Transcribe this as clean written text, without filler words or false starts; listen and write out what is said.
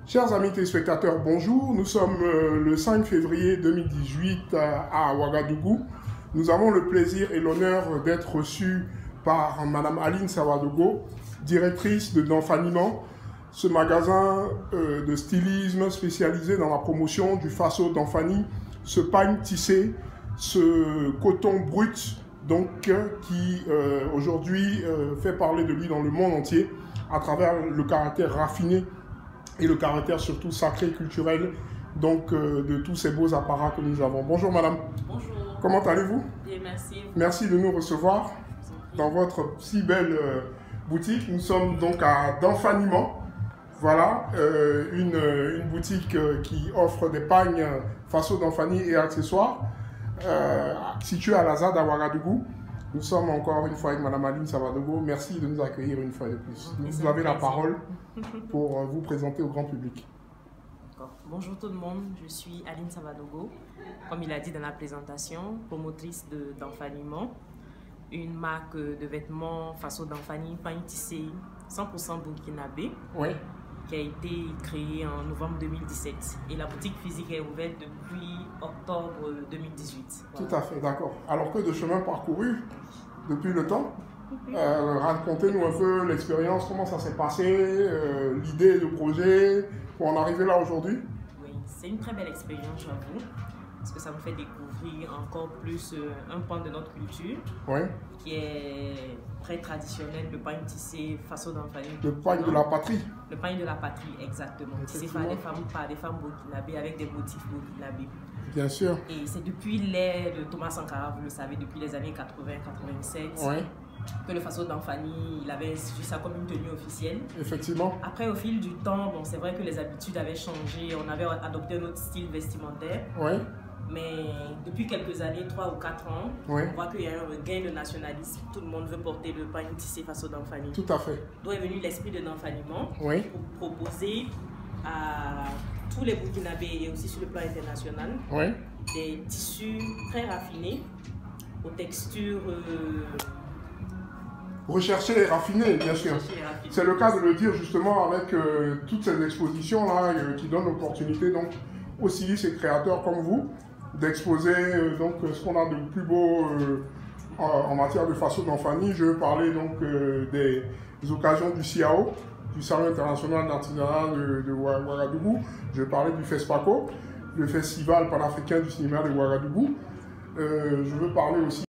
Chers amis téléspectateurs, bonjour. Nous sommes le 5 février 2018 à Ouagadougou. Nous avons le plaisir et l'honneur d'être reçus par Madame Aline Sawadogo, directrice de Danfaniment, ce magasin de stylisme spécialisé dans la promotion du faso Danfani, ce pagne tissé, ce coton brut, donc qui aujourd'hui fait parler de lui dans le monde entier à travers le caractère raffiné et le caractère surtout sacré et culturel donc, de tous ces beaux apparats que nous avons. Bonjour madame. Bonjour. Comment allez-vous? Bien, merci. Merci de nous recevoir dans votre si belle boutique. Nous sommes donc à Danfaniment. Voilà, une boutique qui offre des pagnes faso Danfani et accessoires, située à la ZAD à Ouagadougou. Nous sommes encore une fois avec Madame Aline Sawadogo. Merci de nous accueillir une fois de plus. Vous avez la parole pour vous présenter au grand public. Bonjour tout le monde, je suis Aline Sawadogo, comme il a dit dans la présentation, promotrice de Danfaniment, une marque de vêtements faso Danfani, pagne tissé 100% burkinabé, oui, qui a été créée en novembre 2017. Et la boutique physique est ouverte depuis octobre 2018. Voilà. Tout à fait, d'accord. Alors que de chemin parcouru depuis le temps, racontez-nous un peu l'expérience, comment ça s'est passé, l'idée, le projet, pour en arriver là aujourd'hui. Oui, c'est une très belle expérience, j'avoue, parce que ça nous fait découvrir encore plus un pan de notre culture, oui, qui est très traditionnel, le pagne tissé faso Danfani. Le pagne de la patrie. Le pagne de la patrie, exactement. Tissé par des femmes burkinabées avec des motifs burkinabés. Bien sûr. Et c'est depuis l'ère de Thomas Sankara, vous le savez, depuis les années 80-87, oui, que le faso Danfani, il avait institué ça comme une tenue officielle. Effectivement. Après, au fil du temps, bon, c'est vrai que les habitudes avaient changé, on avait adopté un autre style vestimentaire. Oui. Mais depuis quelques années, 3 ou 4 ans, oui, on voit qu'il y a un regain de nationalisme. Tout le monde veut porter le pagne tissé faso Danfani. Tout à fait. D'où est venu l'esprit de Danfaniment, oui, pour proposer à tous les Burkinabés et aussi sur le plan international, oui, des tissus très raffinés, aux textures recherchées et raffinées, bien sûr. C'est le cas de le dire justement avec toutes ces expositions-là qui donnent l'opportunité donc aux stylistes et créateurs comme vous d'exposer donc ce qu'on a de plus beau en matière de faso Danfani. Je veux parler donc des occasions du CIAO, du Salon international d'artisanat de Ouagadougou. Je vais parler du FESPACO, le Festival panafricain du cinéma de Ouagadougou. Je veux parler aussi